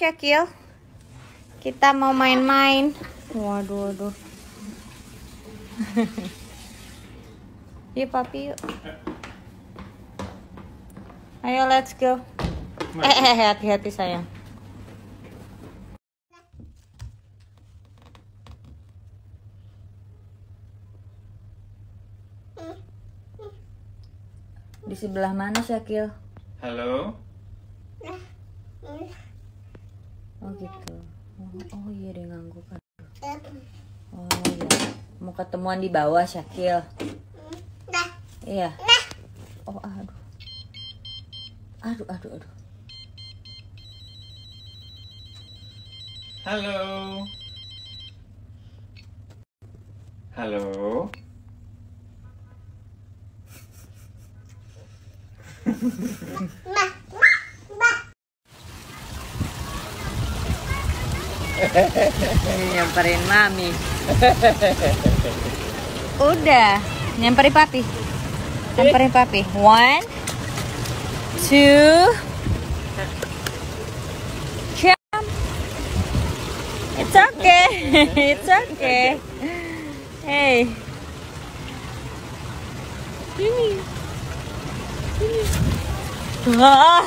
Syakil. Kita mau main-main. Waduh, waduh. Yuk papi, yuk. Ayo, let's go. Hati-hati sayang. Di sebelah mana Syakil? Halo. Oh gitu. Oh iya, dia ganggu kan. Oh iya. Mau ketemuan di bawah Syakil. Iya. Oh aduh. Aduh. Halo. Halo. Nyamperin mami. Udah, nyamperin papi. Nyamperin papi. 1, 2, jump. It's okay. It's okay. Hey. Sini. Wah.